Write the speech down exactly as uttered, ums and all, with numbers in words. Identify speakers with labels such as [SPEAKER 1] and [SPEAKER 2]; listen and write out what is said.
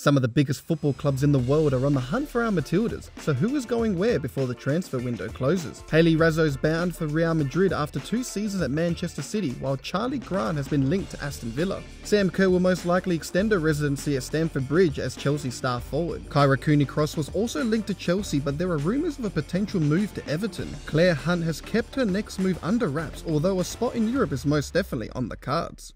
[SPEAKER 1] Some of the biggest football clubs in the world are on the hunt for our Matildas, so who is going where before the transfer window closes? Hayley Raso's bound for Real Madrid after two seasons at Manchester City, while Charli has been linked to Aston Villa. Sam Kerr will most likely extend her residency at Stamford Bridge as Chelsea star forward. Kyra Cooney-Cross was also linked to Chelsea, but there are rumours of a potential move to Everton. Claire Hunt has kept her next move under wraps, although a spot in Europe is most definitely on the cards.